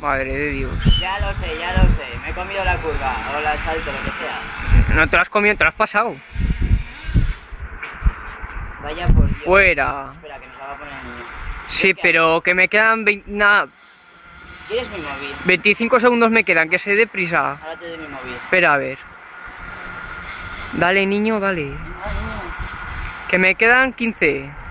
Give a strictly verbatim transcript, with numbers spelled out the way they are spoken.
Madre de Dios. Ya lo sé, ya lo sé. Me he comido la curva o el salto, lo que sea. No te lo has comido, te lo has pasado. Vaya por Dios. Fuera. Espera, que nos la va a poner el niño. Sí, pero que me quedan veinte, nah, ¿Quieres mi móvil? veinticinco segundos me quedan, que se dé prisa. Ahora te doy mi móvil. Espera, a ver. Dale, niño, dale. Venga, niño. Que me quedan quince.